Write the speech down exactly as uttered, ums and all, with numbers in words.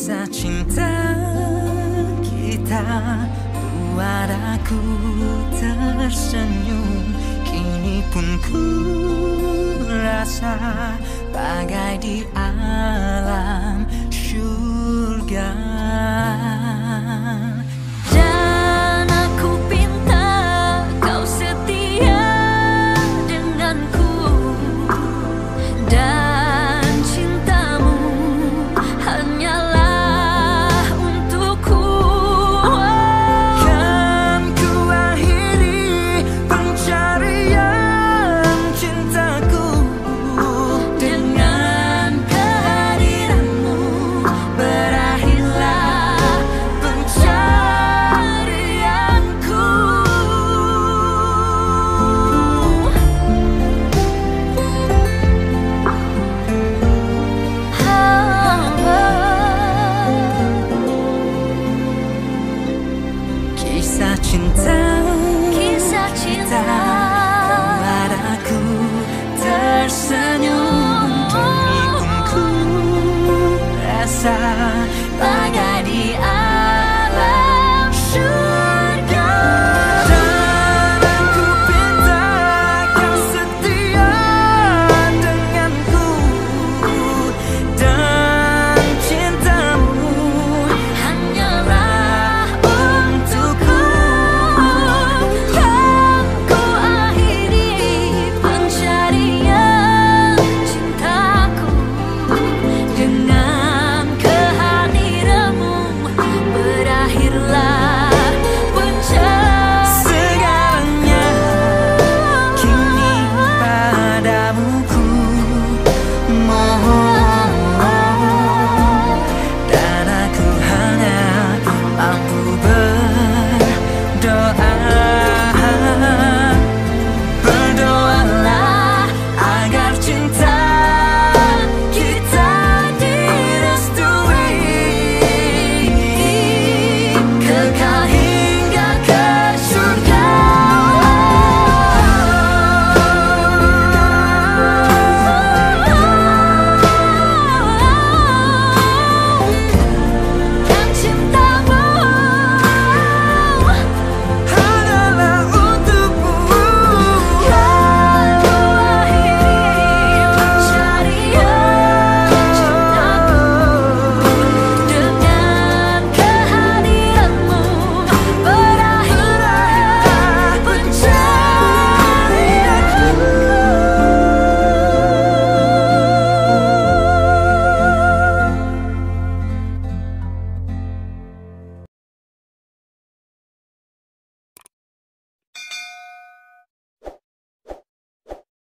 Kisah cinta kita buat aku tersenyum. Kini pun ku rasa bagai di alam surga. Dan aku pinta kau setia denganku, dan cintamu hanyalah untukku. Kan ku akhiri pencarian cintaku dengan kehadiranmu. Berakhirlah pencarianku. Kisah cinta, kisah cinta buat aku tersenyum. Kini pun ku rasa